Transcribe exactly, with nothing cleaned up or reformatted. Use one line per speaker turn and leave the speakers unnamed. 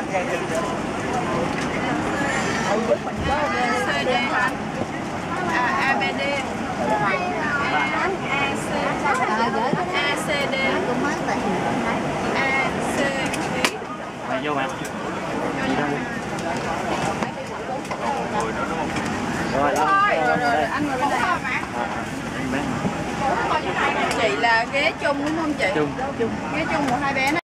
xê đê anh. A bê đê. A xê đê. A xê đê.
Mày vô mà. Rồi đó đúng không? Rồi,
Rồi rồi anh ngồi bên đây.
Anh bé.
Chị là ghế chung đúng không chị?
Chung.
Ghế chung một hai bé.